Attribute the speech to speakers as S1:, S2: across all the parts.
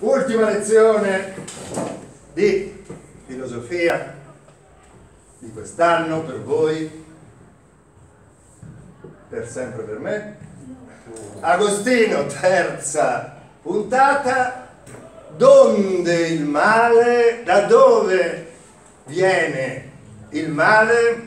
S1: Ultima lezione di filosofia di quest'anno per voi, per sempre per me. Agostino, terza puntata. Donde il male? Da dove viene il male?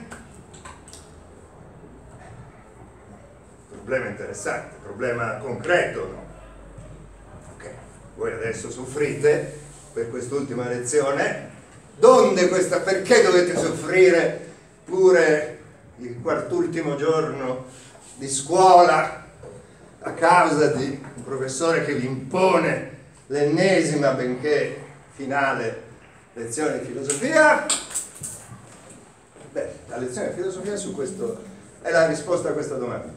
S1: Problema interessante, problema concreto, no? Ok, voi adesso soffrite per quest'ultima lezione. Perché dovete soffrire pure il quart'ultimo giorno di scuola a causa di un professore che vi impone l'ennesima, benché finale, lezione di filosofia? Beh, la lezione di filosofia su questo è la risposta a questa domanda.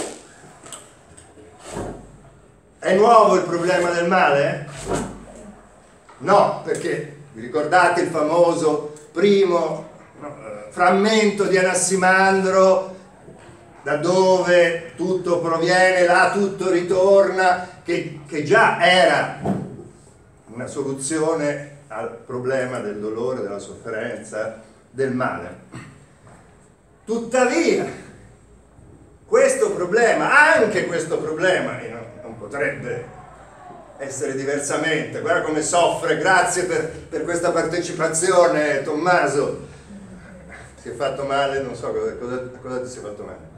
S1: È nuovo il problema del male? No, perché vi ricordate il famoso primo frammento di Anassimandro, da dove tutto proviene, là tutto ritorna, che già era una soluzione al problema del dolore, della sofferenza, del male. Tuttavia, questo problema, anche questo problema, non potrebbe essere diversamente. Guarda come soffre, grazie per questa partecipazione, Tommaso. Si è fatto male, non so cosa ti si è fatto male.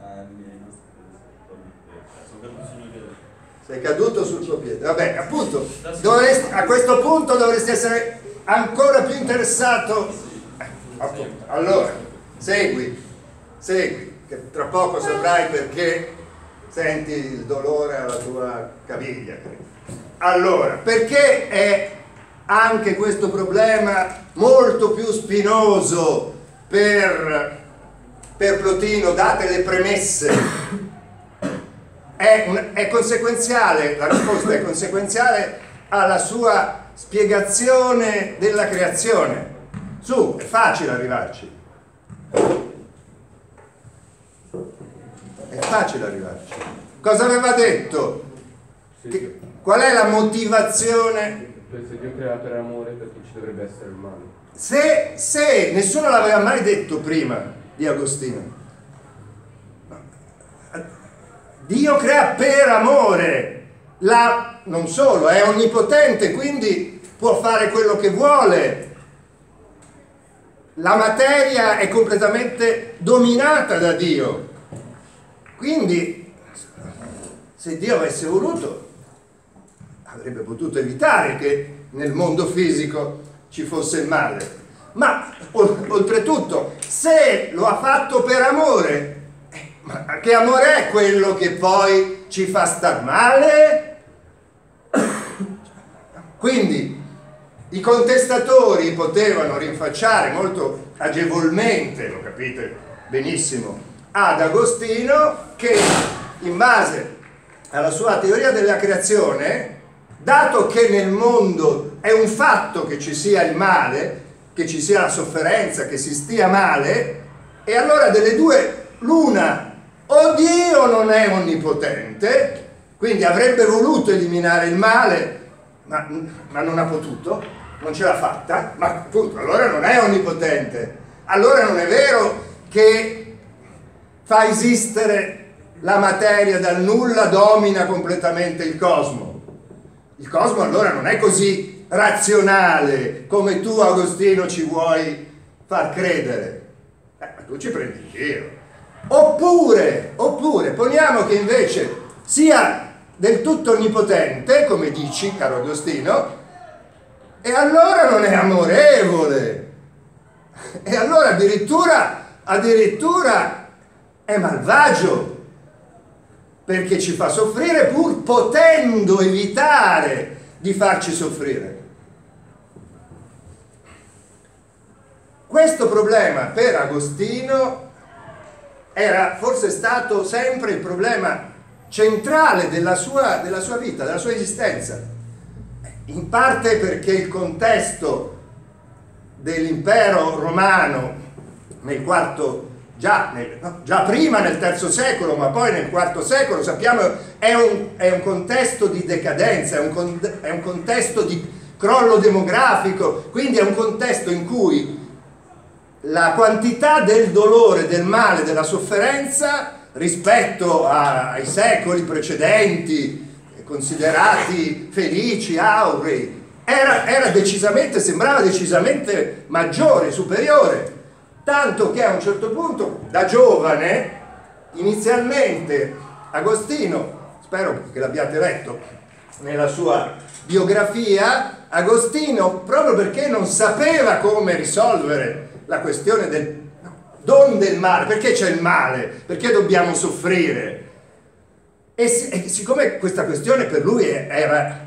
S1: Sei caduto sul tuo piede. Vabbè, appunto, a questo punto dovresti essere ancora più interessato. Appunto. Allora, segui, che tra poco saprai perché senti il dolore alla tua caviglia. Allora, perché è anche questo problema molto più spinoso per Plotino, date le premesse? È conseguenziale, la risposta è conseguenziale alla sua spiegazione della creazione. Su, è facile arrivarci. È facile arrivarci. Cosa aveva detto? Qual è la motivazione?
S2: Se Dio crea per amore, perché ci dovrebbe essere il male?
S1: Se nessuno l'aveva mai detto prima di Agostino. Dio crea per amore, non solo, è onnipotente, quindi può fare quello che vuole. La materia è completamente dominata da Dio. Quindi, se Dio avesse voluto, avrebbe potuto evitare che nel mondo fisico ci fosse il male. Ma, oltretutto, se lo ha fatto per amore, ma che amore è quello che poi ci fa star male? Quindi i contestatori potevano rinfacciare molto agevolmente, lo capite benissimo, ad Agostino che in base alla sua teoria della creazione, dato che nel mondo è un fatto che ci sia il male, che ci sia la sofferenza, che si stia male, e allora delle due l'una: o Dio non è onnipotente, quindi avrebbe voluto eliminare il male, ma non ha potuto, non ce l'ha fatta, ma appunto allora non è onnipotente. Allora non è vero che fa esistere la materia dal nulla, domina completamente il cosmo. Il cosmo allora non è così razionale come tu, Agostino, ci vuoi far credere. Tu ci prendi in giro. Oppure, poniamo che invece sia del tutto onnipotente, come dici, caro Agostino, e allora non è amorevole, e allora addirittura è malvagio, perché ci fa soffrire pur potendo evitare di farci soffrire. Questo problema per Agostino era forse stato sempre il problema centrale della sua vita, della sua esistenza, in parte perché il contesto dell'impero romano nel IV già prima nel III secolo, ma poi nel IV secolo, sappiamo, è un contesto di decadenza, è un contesto di crollo demografico, quindi è un contesto in cui la quantità del dolore, del male, della sofferenza rispetto ai secoli precedenti, considerati felici, aurei, era decisamente, sembrava decisamente maggiore, superiore, tanto che a un certo punto, da giovane, inizialmente Agostino, spero che l'abbiate letto nella sua biografia, Agostino, proprio perché non sapeva come risolvere la questione del male, perché c'è il male, perché dobbiamo soffrire, e siccome questa questione per lui era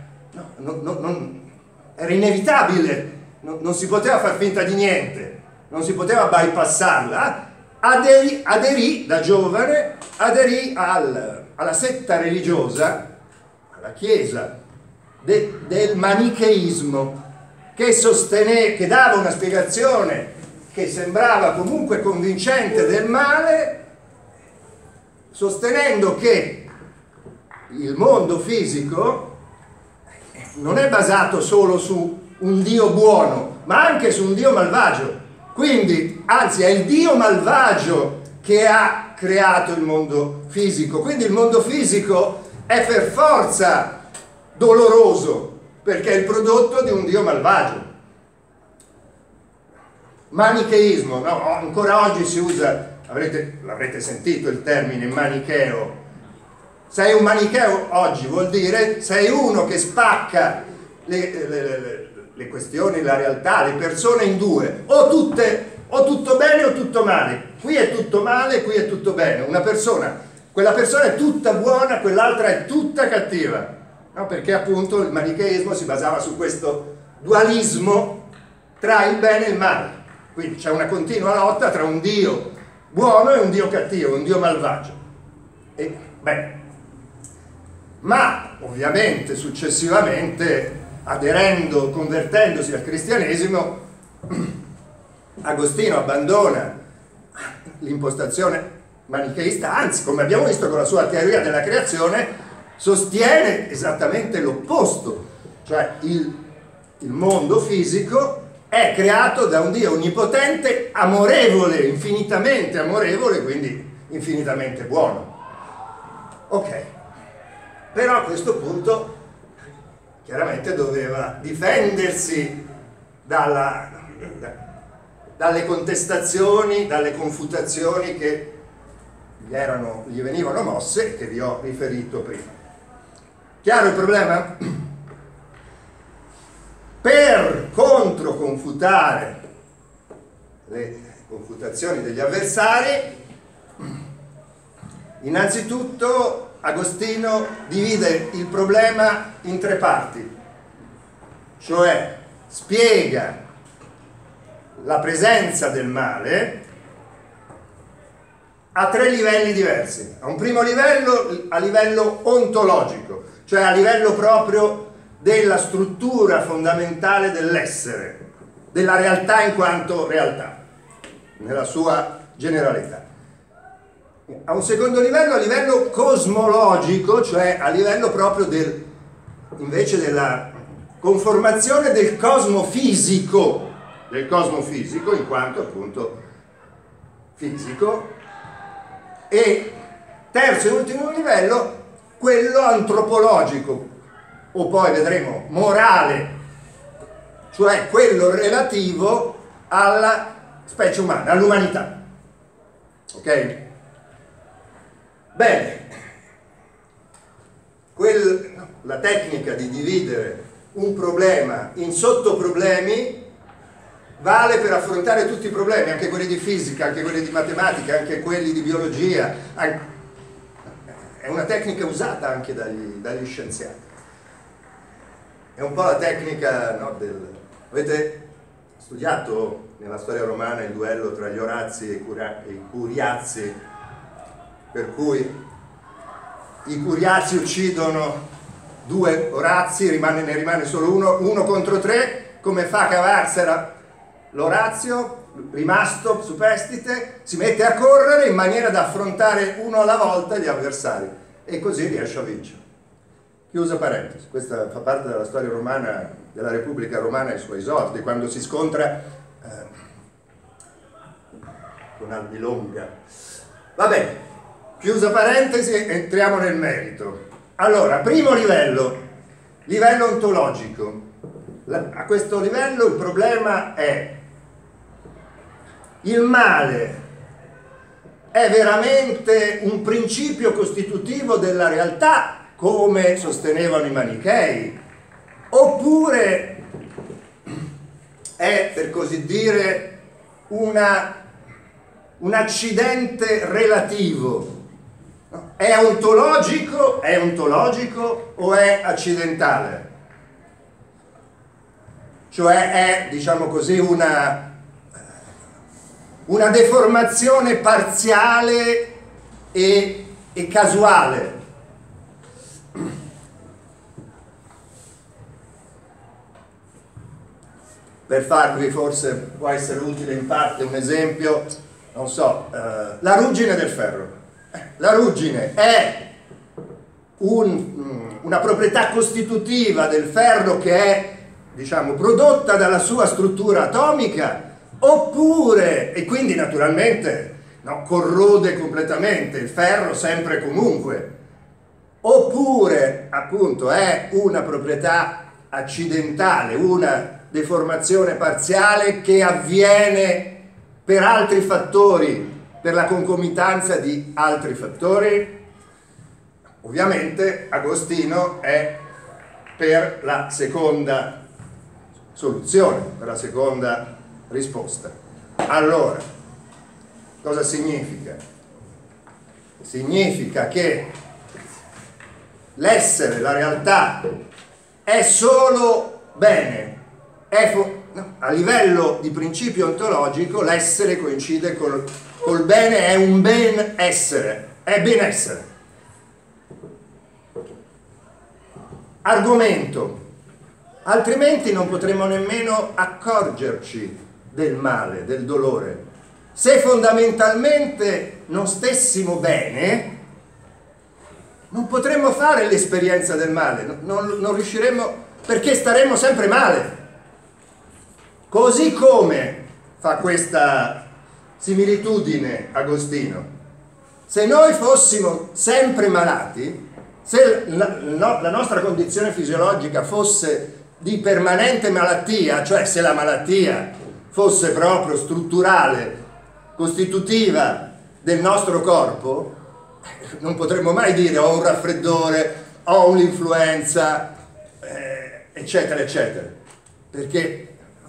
S1: inevitabile, non si poteva far finta di niente, non si poteva bypassarla, aderì da giovane, alla setta religiosa, alla chiesa del manicheismo, che dava una spiegazione che sembrava comunque convincente del male, sostenendo che il mondo fisico non è basato solo su un Dio buono, ma anche su un Dio malvagio. Quindi, anzi, è il Dio malvagio che ha creato il mondo fisico. Quindi il mondo fisico è per forza doloroso, perché è il prodotto di un Dio malvagio. Manicheismo, no? Ancora oggi si usa, l'avrete sentito il termine manicheo. Sei un manicheo oggi vuol dire sei uno che spacca le questioni, la realtà, le persone in due, o tutto bene o tutto male. Qui è tutto male, qui è tutto bene. Quella persona è tutta buona, quell'altra è tutta cattiva, no? Perché appunto il manicheismo si basava su questo dualismo tra il bene e il male. Quindi c'è una continua lotta tra un Dio buono e un Dio cattivo, un Dio malvagio. Ma ovviamente successivamente, convertendosi al cristianesimo, Agostino abbandona l'impostazione manicheista, anzi, come abbiamo visto con la sua teoria della creazione, sostiene esattamente l'opposto, cioè il mondo fisico è creato da un Dio onnipotente, amorevole, infinitamente amorevole, quindi infinitamente buono. Ok, però a questo punto chiaramente doveva difendersi dalle contestazioni, dalle confutazioni che gli venivano mosse e che vi ho riferito prima. Chiaro il problema? Per controconfutare le confutazioni degli avversari, innanzitutto Agostino divide il problema in tre parti, cioè spiega la presenza del male a tre livelli diversi. A un primo livello, a livello ontologico, cioè a livello proprio della struttura fondamentale dell'essere, della realtà in quanto realtà, nella sua generalità. A un secondo livello, a livello cosmologico, cioè a livello proprio invece della conformazione del cosmo fisico, in quanto appunto fisico, e terzo e ultimo livello, quello antropologico, o poi vedremo morale, cioè quello relativo alla specie umana, all'umanità. Ok? Bene, la tecnica di dividere un problema in sottoproblemi vale per affrontare tutti i problemi, anche quelli di fisica, anche quelli di matematica, anche quelli di biologia. È una tecnica usata anche dagli scienziati. È un po' la tecnica, no, avete studiato nella storia romana il duello tra gli Orazi e i Curiazi, per cui i Curiazi uccidono due Orazi, ne rimane solo uno contro tre. Come fa a cavarsela l'Orazio? rimasto superstite, si mette a correre in maniera da affrontare uno alla volta gli avversari e così riesce a vincere. Chiusa parentesi, questa fa parte della storia romana, della Repubblica Romana ai suoi esordi, quando si scontra con Albilonga. Va bene, chiusa parentesi, entriamo nel merito. Allora, primo livello ontologico. A questo livello il problema è: il male è veramente un principio costitutivo della realtà, come sostenevano i manichei, oppure è, per così dire, un accidente relativo? È ontologico o è accidentale? Cioè è, diciamo così, una deformazione parziale e casuale. Per farvi, forse può essere utile in parte un esempio, non so, la ruggine del ferro. La ruggine è una proprietà costitutiva del ferro che è, diciamo, prodotta dalla sua struttura atomica, oppure, e quindi naturalmente corrode completamente il ferro sempre e comunque, oppure appunto è una proprietà accidentale, una deformazione parziale che avviene per altri fattori, per la concomitanza di altri fattori. Ovviamente Agostino è per la seconda soluzione, per la seconda risposta. Allora, cosa significa? Significa che l'essere, la realtà, è solo bene, a livello di principio ontologico l'essere coincide col bene, è un ben essere, è benessere. Argomento: altrimenti non potremmo nemmeno accorgerci del male, del dolore. Se fondamentalmente non stessimo bene, non potremmo fare l'esperienza del male, non riusciremmo, perché staremmo sempre male. Così come fa questa similitudine Agostino: se noi fossimo sempre malati, se la nostra condizione fisiologica fosse di permanente malattia, cioè se la malattia fosse proprio strutturale, costitutiva del nostro corpo, non potremmo mai dire ho un raffreddore, ho un'influenza, eccetera eccetera, perché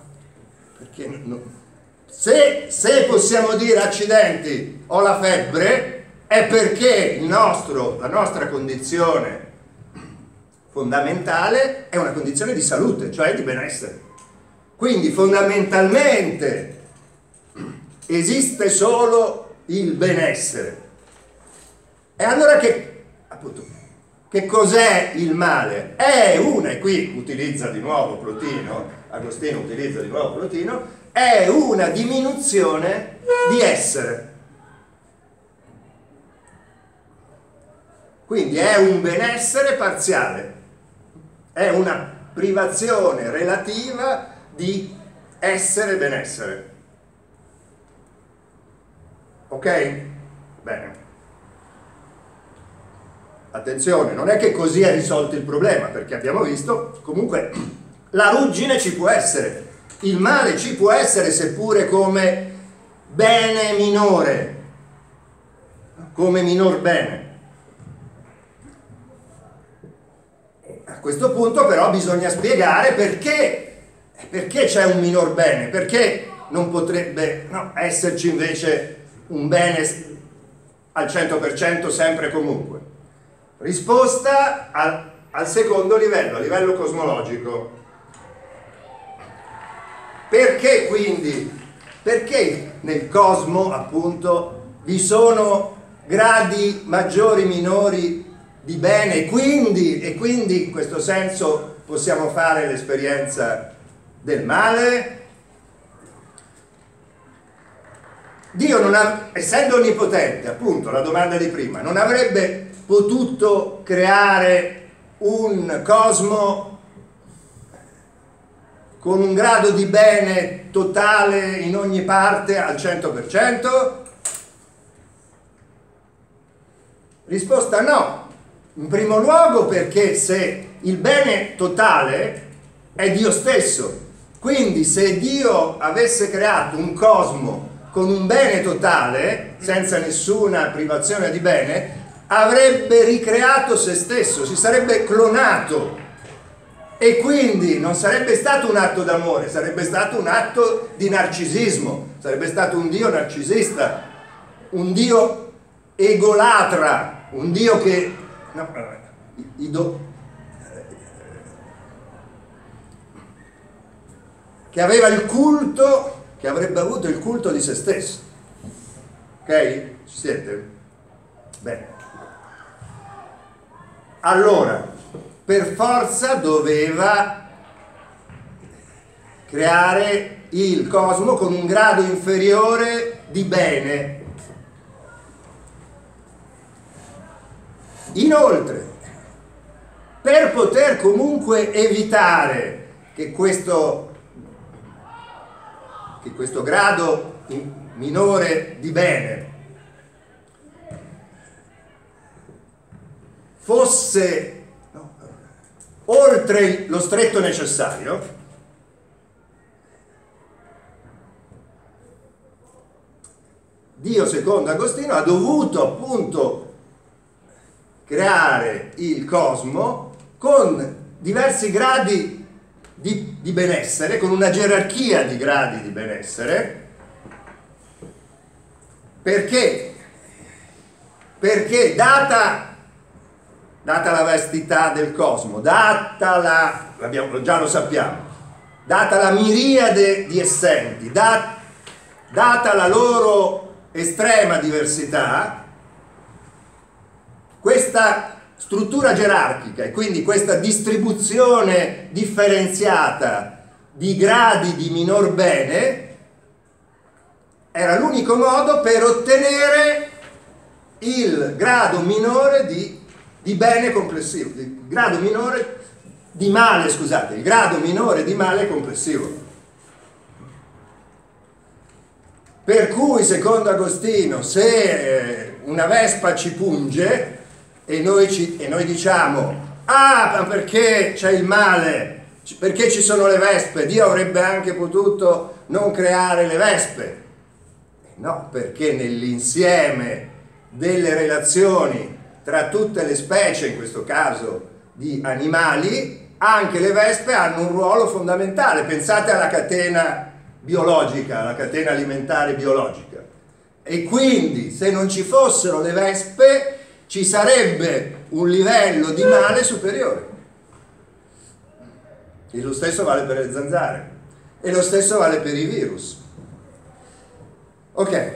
S1: se possiamo dire accidenti, ho la febbre, è perché la nostra condizione fondamentale è una condizione di salute, cioè di benessere. Quindi fondamentalmente esiste solo il benessere. E allora che cos'è il male? È e qui utilizza di nuovo Plotino, Agostino utilizza di nuovo Plotino, è una diminuzione di essere. Quindi è un benessere parziale, è una privazione relativa di essere benessere. Ok? Bene. Attenzione, non è che così è risolto il problema, perché abbiamo visto, comunque, la ruggine ci può essere, il male ci può essere, seppure come bene minore, come minor bene. A questo punto però bisogna spiegare perché c'è un minor bene, perché non potrebbe esserci invece un bene al 100% sempre e comunque. Risposta al secondo livello, a livello cosmologico. Perché quindi? Perché nel cosmo, appunto, vi sono gradi maggiori, minori di bene e quindi in questo senso possiamo fare l'esperienza del male? Dio, essendo onnipotente, appunto, la domanda di prima, non avrebbe potuto creare un cosmo con un grado di bene totale in ogni parte al 100%? Risposta no. In primo luogo perché se il bene totale è Dio stesso, quindi se Dio avesse creato un cosmo con un bene totale, senza nessuna privazione di bene, avrebbe ricreato se stesso, si sarebbe clonato, e quindi non sarebbe stato un atto d'amore, sarebbe stato un atto di narcisismo, sarebbe stato un Dio narcisista, un Dio egolatra, un Dio che che aveva il culto, che avrebbe avuto il culto di se stesso. Ok? Ci siete? Bene. Allora, per forza doveva creare il cosmo con un grado inferiore di bene. Inoltre, per poter comunque evitare che questo grado minore di bene fosse oltre lo stretto necessario, Dio, secondo Agostino, ha dovuto appunto creare il cosmo con diversi gradi di benessere, con una gerarchia di gradi di benessere. Perché? Perché data la vastità del cosmo, già lo sappiamo, data la miriade di essenti, data la loro estrema diversità, questa struttura gerarchica e quindi questa distribuzione differenziata di gradi di minor bene era l'unico modo per ottenere il grado minore di bene complessivo, il grado minore di male, scusate, il grado minore di male complessivo. Per cui, secondo Agostino, se una vespa ci punge e noi diciamo: ah, ma perché c'è il male? Perché ci sono le vespe? Dio avrebbe anche potuto non creare le vespe. No, perché nell'insieme delle relazioni tra tutte le specie, in questo caso di animali, anche le vespe hanno un ruolo fondamentale. Pensate alla catena biologica, alla catena alimentare biologica. E quindi, se non ci fossero le vespe, ci sarebbe un livello di male superiore. E lo stesso vale per le zanzare. E lo stesso vale per i virus. Ok.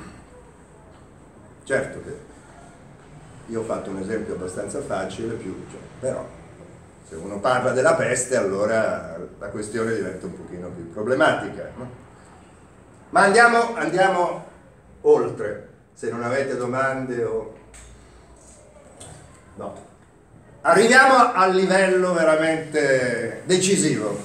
S1: Certo che io ho fatto un esempio abbastanza facile, però se uno parla della peste, allora la questione diventa un pochino più problematica, no? Ma andiamo oltre, se non avete domande o... No. Arriviamo al livello veramente decisivo.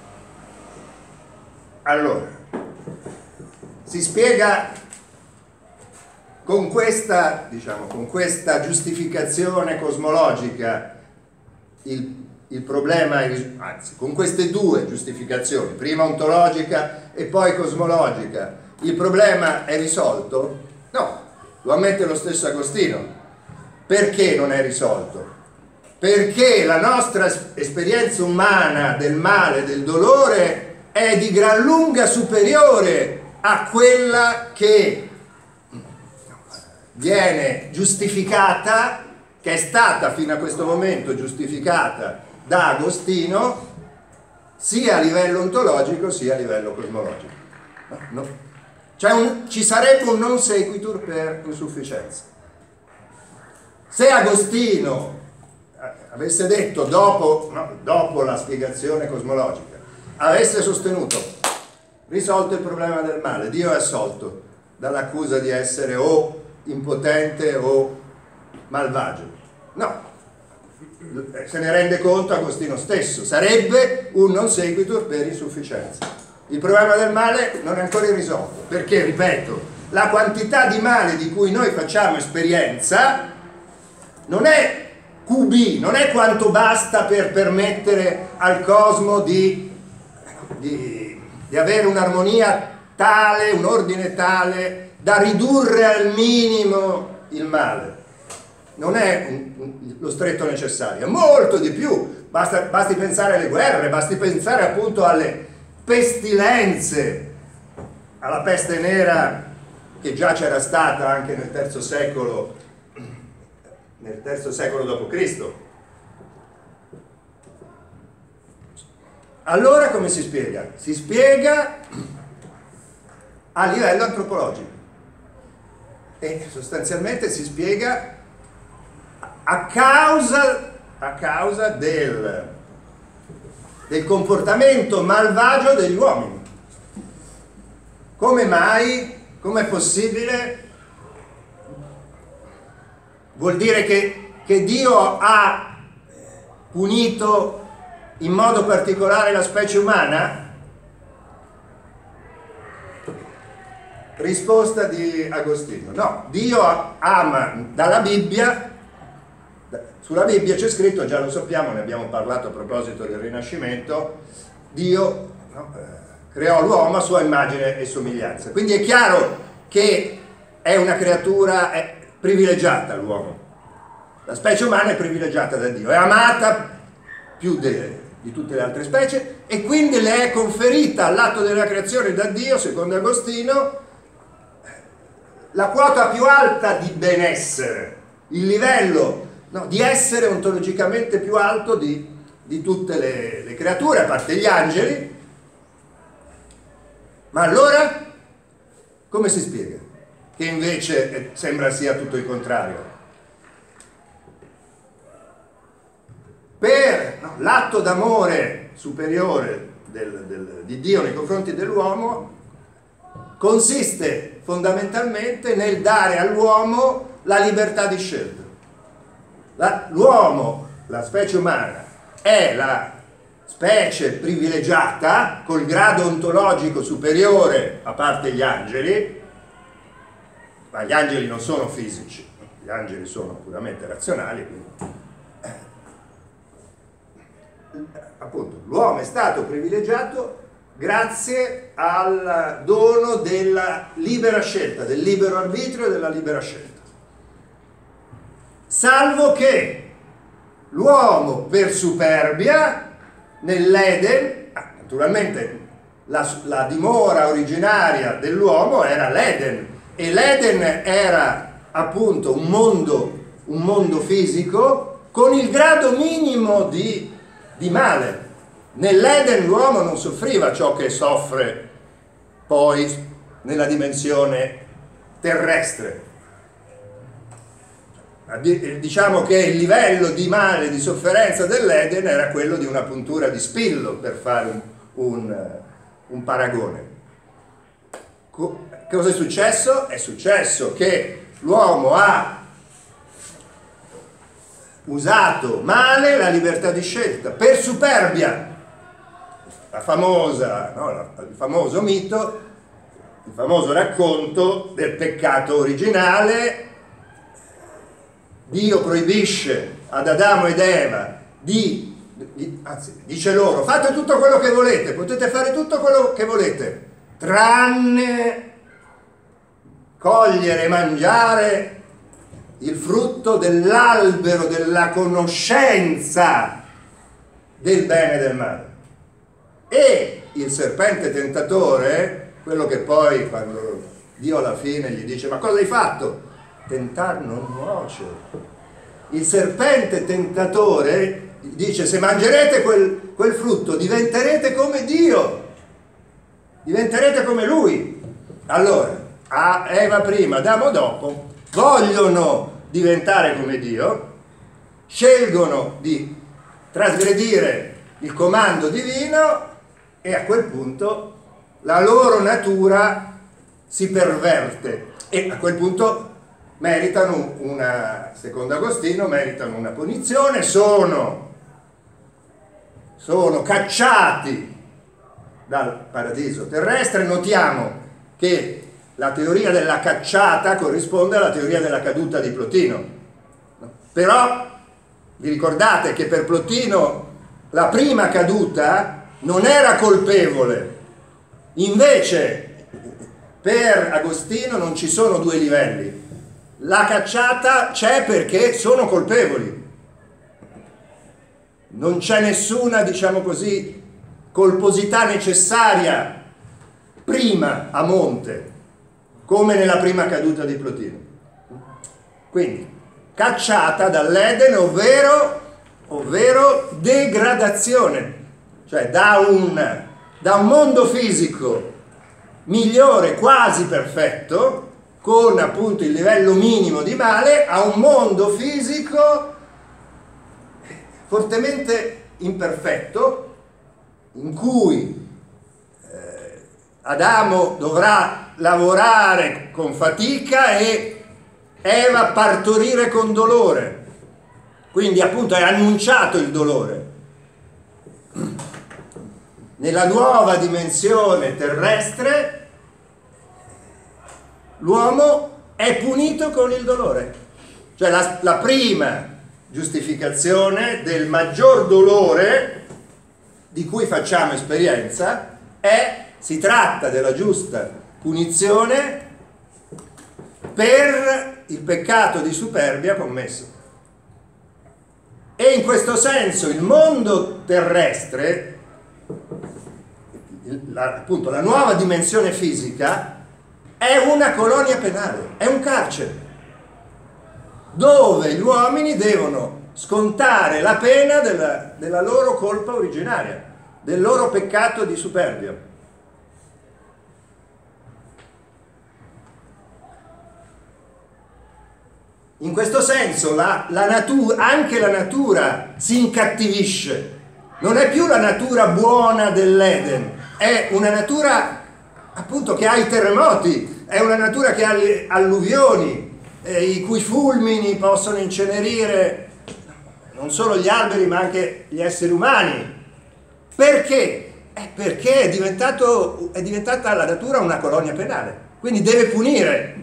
S1: Allora, si spiega con questa giustificazione cosmologica il problema, anzi, con queste due giustificazioni, prima ontologica e poi cosmologica, il problema è risolto? No, lo ammette lo stesso Agostino. Perché non è risolto? Perché la nostra esperienza umana del male, del dolore, è di gran lunga superiore a quella che viene giustificata, che è stata fino a questo momento giustificata da Agostino, sia a livello ontologico sia a livello cosmologico. No. Ci sarebbe un non sequitur per insufficienza. Se Agostino avesse detto dopo la spiegazione cosmologica, avesse sostenuto: risolto il problema del male, Dio è assolto, dall'accusa di essere o impotente o malvagio. No, se ne rende conto Agostino stesso, sarebbe un non sequitur per insufficienza. Il problema del male non è ancora irrisolto, perché, ripeto, la quantità di male di cui noi facciamo esperienza non è QB, non è quanto basta per permettere al cosmo di avere un'armonia tale, un ordine tale da ridurre al minimo il male. Non è lo stretto necessario, è molto di più. Basti pensare alle guerre, basti pensare appunto alle pestilenze, alla peste nera che già c'era stata anche nel III secolo d.C. Allora come si spiega? Si spiega a livello antropologico e sostanzialmente si spiega a causa del comportamento malvagio degli uomini. Come mai? Com'è possibile? Vuol dire che Dio ha punito in modo particolare la specie umana? Risposta di Agostino: no, Dio ama dalla Bibbia. Sulla Bibbia c'è scritto, già lo sappiamo, ne abbiamo parlato a proposito del Rinascimento, Dio creò l'uomo a sua immagine e somiglianza. Quindi è chiaro che è una creatura privilegiata l'uomo. La specie umana è privilegiata da Dio, è amata più di tutte le altre specie e quindi le è conferita all'atto della creazione da Dio, secondo Agostino, la quota più alta di benessere, il livello di essere ontologicamente più alto di tutte le creature, a parte gli angeli. Ma allora come si spiega che invece sembra sia tutto il contrario? L'atto d'amore superiore di Dio nei confronti dell'uomo consiste fondamentalmente nel dare all'uomo la libertà di scelta. L'uomo, la specie umana, è la specie privilegiata col grado ontologico superiore, a parte gli angeli, ma gli angeli non sono fisici, gli angeli sono puramente razionali, quindi appunto l'uomo è stato privilegiato grazie al dono della libera scelta, del libero arbitrio e della libera scelta, salvo che l'uomo per superbia nell'Eden, naturalmente la dimora originaria dell'uomo era l'Eden, e l'Eden era appunto un mondo fisico con il grado minimo di male. Nell'Eden l'uomo non soffriva ciò che soffre poi nella dimensione terrestre. Diciamo che il livello di male, di sofferenza dell'Eden era quello di una puntura di spillo, per fare un paragone. Cosa è successo? È successo che l'uomo ha usato male la libertà di scelta per superbia. Il famoso mito, il famoso racconto del peccato originale. Dio proibisce ad Adamo ed Eva anzi dice loro: fate tutto quello che volete, potete fare tutto quello che volete, tranne cogliere e mangiare il frutto dell'albero della conoscenza del bene e del male. E il serpente tentatore, quello che poi quando Dio alla fine gli dice: ma cosa hai fatto? Tentar non nuoce. Il serpente tentatore dice: se mangerete quel frutto diventerete come Dio, diventerete come Lui. Allora Eva prima, Adamo dopo vogliono diventare come Dio, scelgono di trasgredire il comando divino e a quel punto la loro natura si perverte, e a quel punto meritano secondo Agostino, meritano una punizione, sono cacciati dal paradiso terrestre. Notiamo che la teoria della cacciata corrisponde alla teoria della caduta di Plotino, però vi ricordate che per Plotino la prima caduta non era colpevole, invece per Agostino non ci sono due livelli, la cacciata c'è perché sono colpevoli, non c'è nessuna, diciamo così, colposità necessaria prima a monte, come nella prima caduta di Plotino. Quindi cacciata dall'Eden, ovvero degradazione, cioè da un mondo fisico migliore, quasi perfetto, con appunto il livello minimo di male, a un mondo fisico fortemente imperfetto, in cui Adamo dovrà lavorare con fatica e Eva partorire con dolore, quindi appunto è annunciato il dolore. Nella nuova dimensione terrestre l'uomo è punito con il dolore, cioè la prima giustificazione del maggior dolore di cui facciamo esperienza si tratta della giusta punizione per il peccato di superbia commesso. E in questo senso il mondo terrestre, appunto la nuova dimensione fisica, è una colonia penale, è un carcere, dove gli uomini devono scontare la pena della loro colpa originaria, del loro peccato di superbia. In questo senso anche la natura si incattivisce, non è più la natura buona dell'Eden, è una natura appunto che ha i terremoti, è una natura che ha le alluvioni, i cui fulmini possono incenerire non solo gli alberi ma anche gli esseri umani. Perché? Perché è diventata la natura una colonia penale, quindi deve punire.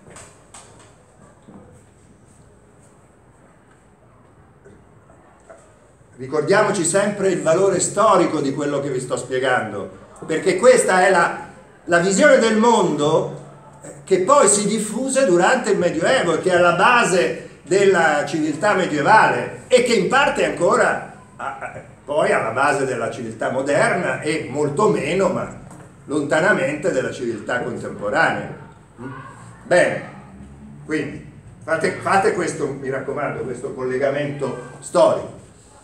S1: Ricordiamoci sempre il valore storico di quello che vi sto spiegando, perché questa è la visione del mondo che poi si diffuse durante il Medioevo, che è alla base della civiltà medievale e che in parte ancora poi alla base della civiltà moderna e molto meno, ma lontanamente, della civiltà contemporanea. Bene, quindi fate questo, mi raccomando, questo collegamento storico.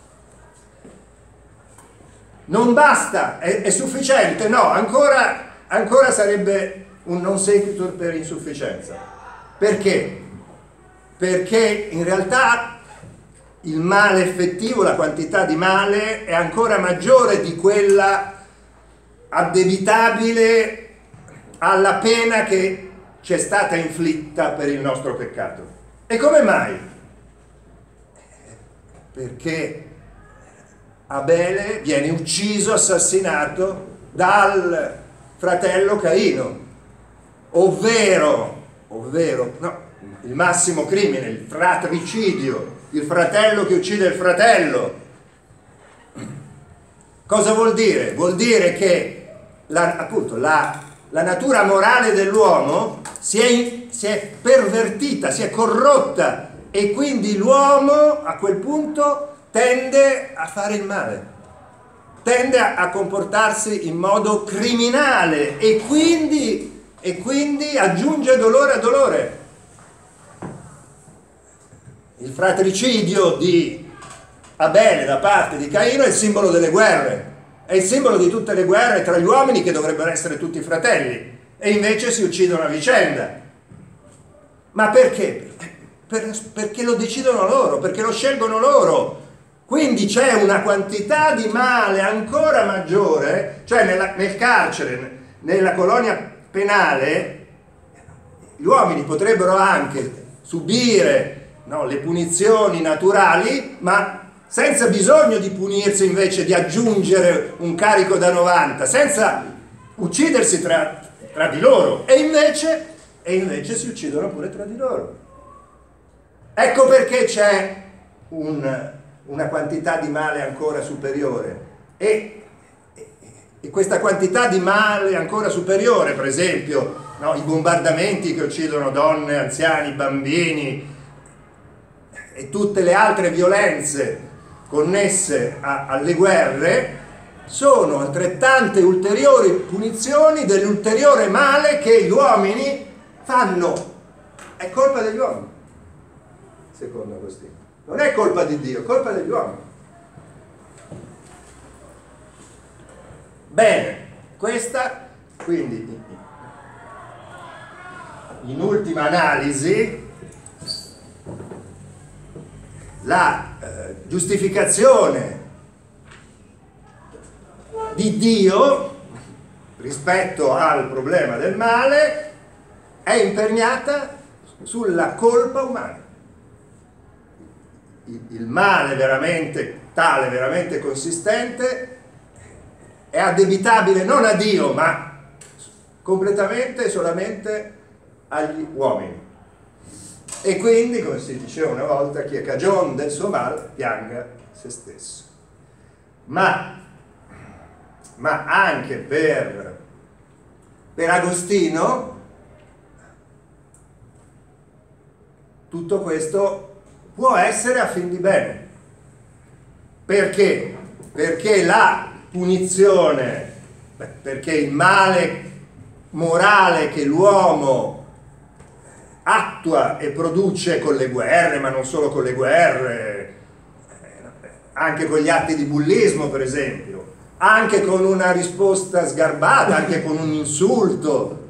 S1: Non basta, è sufficiente? No, ancora sarebbe un non sequitur per insufficienza. Perché? Perché in realtà il male effettivo, la quantità di male, è ancora maggiore di quella addebitabile alla pena che ci è stata inflitta per il nostro peccato. E come mai? Perché Abele viene ucciso, assassinato dal fratello Caino, ovvero no, il massimo crimine, il fratricidio, il fratello che uccide il fratello. Cosa vuol dire? Vuol dire che appunto la natura morale dell'uomo si è pervertita, si è corrotta, e quindi l'uomo a quel punto tende a fare il male, tende a comportarsi in modo criminale e quindi aggiunge dolore a dolore. Il fratricidio di Abele da parte di Caino è il simbolo delle guerre, è il simbolo di tutte le guerre tra gli uomini che dovrebbero essere tutti fratelli e invece si uccidono a vicenda. Ma perché? Perché lo decidono loro, perché lo scelgono loro. Quindi c'è una quantità di male ancora maggiore, cioè nel carcere, nella colonia penale, gli uomini potrebbero anche subire, no, le punizioni naturali, ma senza bisogno di punirsi, invece di aggiungere un carico da 90, senza uccidersi tra di loro, e invece si uccidono pure tra di loro. Ecco perché c'è una quantità di male ancora superiore, e questa quantità di male ancora superiore, per esempio, no, i bombardamenti che uccidono donne, anziani, bambini e tutte le altre violenze connesse alle guerre, sono altrettante ulteriori punizioni dell'ulteriore male che gli uomini fanno. È colpa degli uomini, secondo Agostino. Non è colpa di Dio, è colpa degli uomini. Bene, questa quindi in ultima analisi la giustificazione di Dio rispetto al problema del male è imperniata sulla colpa umana. Il male veramente tale, veramente consistente, è addebitabile non a Dio, ma completamente e solamente agli uomini. E quindi, come si diceva una volta, chi è cagion del suo mal pianga se stesso. Ma anche per Agostino tutto questo può essere a fin di bene. Perché? Perché la punizione, perché il male morale che l'uomo attua e produce con le guerre, ma non solo con le guerre, anche con gli atti di bullismo, per esempio, anche con una risposta sgarbata, anche con un insulto,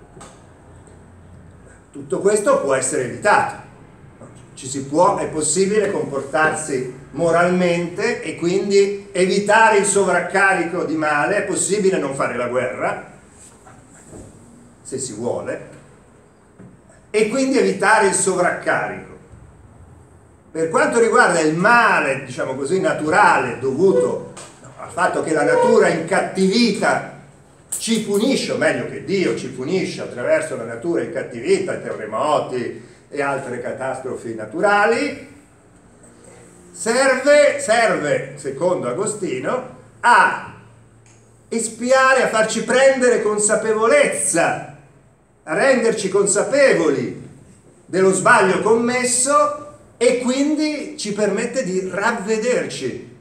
S1: tutto questo può essere evitato. È possibile comportarsi moralmente e quindi evitare il sovraccarico di male. È possibile non fare la guerra, se si vuole, e quindi evitare il sovraccarico. Per quanto riguarda il male, diciamo così, naturale, dovuto al fatto che la natura incattivita ci punisce, o meglio che Dio ci punisce attraverso la natura incattivita, terremoti e altre catastrofi naturali, serve, secondo Agostino, a espiare, a farci prendere consapevolezza, a renderci consapevoli dello sbaglio commesso, e quindi ci permette di ravvederci,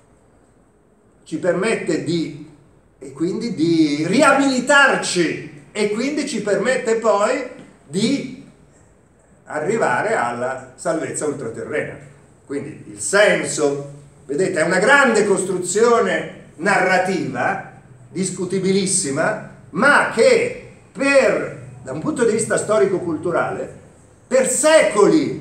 S1: ci permette e quindi di riabilitarci, e quindi ci permette poi di arrivare alla salvezza ultraterrena. Quindi il senso, vedete, è una grande costruzione narrativa, discutibilissima, ma che da un punto di vista storico-culturale, per secoli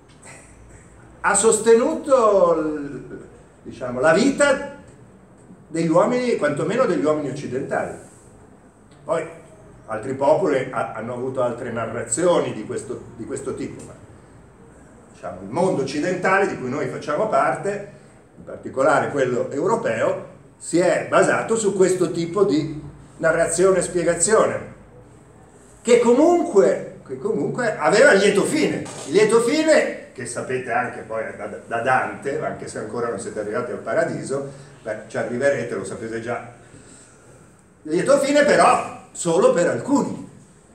S1: ha sostenuto, diciamo, la vita degli uomini, quantomeno degli uomini occidentali. Poi altri popoli hanno avuto altre narrazioni di questo tipo, ma diciamo, il mondo occidentale di cui noi facciamo parte, in particolare quello europeo, si è basato su questo tipo di narrazione e spiegazione, che comunque aveva lieto fine. Il lieto fine, che sapete anche poi da Dante, anche se ancora non siete arrivati al paradiso, ci arriverete, lo sapete già. Il lieto fine però solo per alcuni,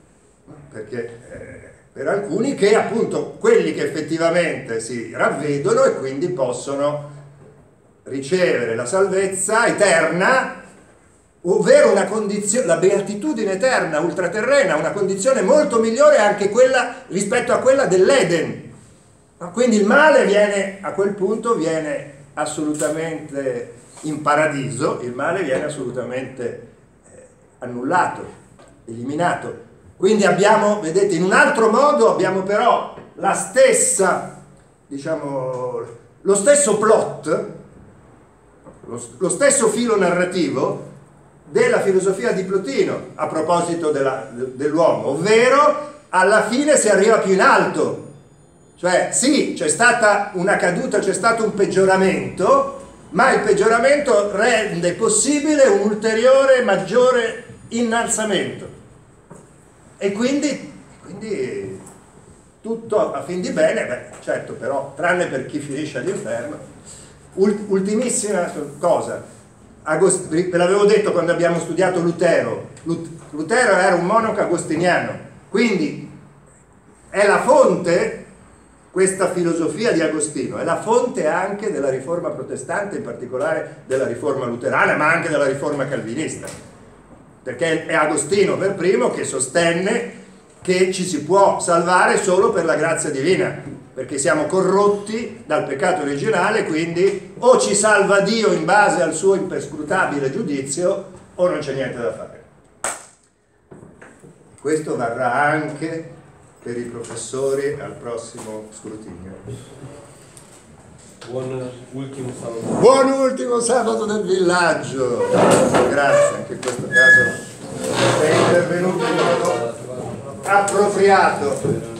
S1: perché per alcuni, che appunto quelli che effettivamente si ravvedono e quindi possono ricevere la salvezza eterna, ovvero una condizione, la beatitudine eterna ultraterrena, una condizione molto migliore anche quella rispetto a quella dell'Eden. Quindi il male a quel punto viene assolutamente in paradiso, il male viene assolutamente annullato, eliminato. Quindi abbiamo, vedete, in un altro modo abbiamo però la stessa, diciamo, lo stesso plot, lo stesso filo narrativo della filosofia di Plotino a proposito dell'uomo, ovvero alla fine si arriva più in alto. Cioè sì, c'è stata una caduta, c'è stato un peggioramento, ma il peggioramento rende possibile un ulteriore, maggiore innalzamento. E quindi tutto a fin di bene, beh, certo, però, tranne per chi finisce all'inferno. Ultimissima cosa, ve l'avevo detto quando abbiamo studiato Lutero. Lutero era un monaco agostiniano, quindi è la fonte. Questa filosofia di Agostino è la fonte anche della riforma protestante, in particolare della riforma luterana, ma anche della riforma calvinista, perché è Agostino per primo che sostenne che ci si può salvare solo per la grazia divina, perché siamo corrotti dal peccato originale, quindi o ci salva Dio in base al suo imperscrutabile giudizio o non c'è niente da fare. Questo varrà anche per i professori al prossimo scrutinio.
S2: Buon ultimo sabato.
S1: Buon ultimo sabato del villaggio. Grazie, anche in questo caso sei intervenuto in modo appropriato.